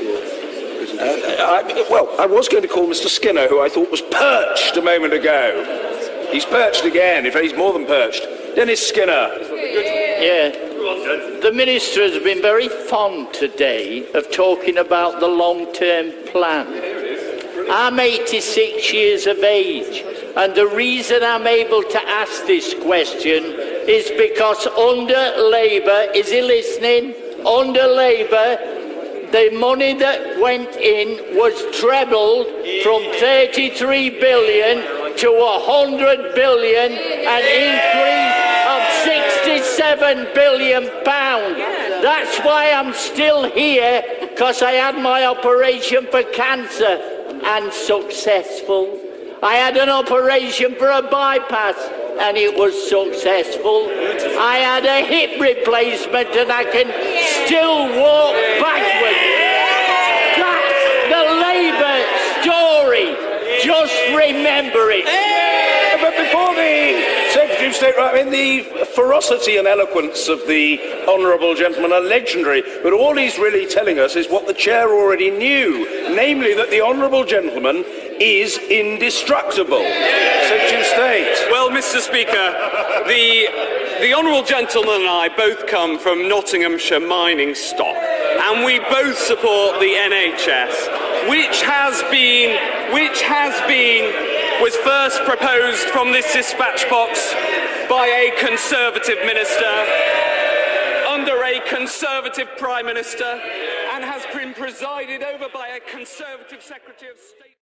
I was going to call Mr. Skinner, who I thought was perched a moment ago. He's perched again. In fact, he's more than perched. Dennis Skinner. Yeah. The Minister has been very fond today of talking about the long-term plan. I'm 86 years of age, and the reason I'm able to ask this question is because under Labour, is he listening? Under Labour, the money that went in was trebled from 33 billion to 100 billion, an increase of 67 billion pounds. That's why I'm still here, because I had my operation for cancer and successful. I had an operation for a bypass and it was successful. I had a hip replacement and I can still walk backwards. That's the Labour story. Just remember it. But before the Secretary of State, I mean, the ferocity and eloquence of the honourable gentleman are legendary, but all he's really telling us is what the Chair already knew, namely that the honourable gentleman is indestructible. Secretary of State. Well, Mr. Speaker, the honourable gentleman and I both come from Nottinghamshire mining stock, and we both support the NHS, which was first proposed from this dispatch box by a Conservative minister under a Conservative Prime Minister and has been presided over by a Conservative Secretary of State.